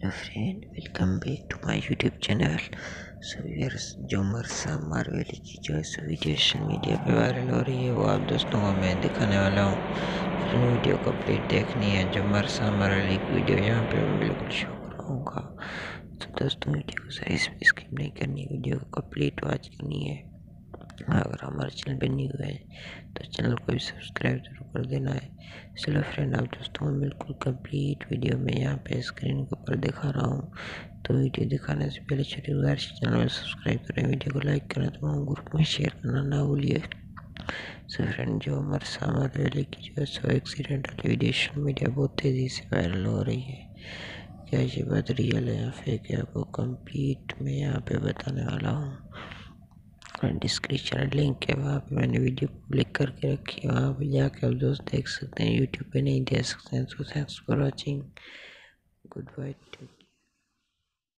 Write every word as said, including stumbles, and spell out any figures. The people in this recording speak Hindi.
Hello friend, welcome back to my YouTube channel. So here's Jo Mersa Marley की जो है वीडियो सोशल मीडिया पे वायरल हो रही है, वो आप दोस्तों को मैं दिखाने वाला हूँ। फिर वीडियो कंप्लीट देखनी है। जो मरसा मारली की वीडियो यहाँ पे मैं बिल्कुल शो कराऊँगा। तो दोस्तों वीडियो को सही से स्किप नहीं करनी, वीडियो को कंप्लीट वॉच करनी है। अगर हमारे चैनल पे न्यू है तो चैनल को भी सब्सक्राइब जरूर कर देना है। चलो फ्रेंड, आप दोस्तों को बिल्कुल कंप्लीट वीडियो में यहाँ पे स्क्रीन के ऊपर दिखा रहा हूँ। तो वीडियो दिखाने से पहले छोटी गुजारिश, चैनल में सब्सक्राइब करें, वीडियो को लाइक करें, तो ग्रुप में शेयर करना ना भूलिए। सो फ्रेंड, जो मरसा मारली की जो है सो एक्सीडेंट वाली वीडियो सोशल मीडिया बहुत तेज़ी से वायरल हो रही है। क्या ये बात रियल है या फेक है, आपको कंप्लीट मैं यहाँ पे बताने वाला हूँ। डिस्क्रिप्शन लिंक है, वहाँ पे मैंने वीडियो पब्लिक करके रखी है, वहाँ पे जाके आप दोस्त देख सकते हैं। यूट्यूब पे नहीं देख सकते हैं। तो thanks for watching, good bye.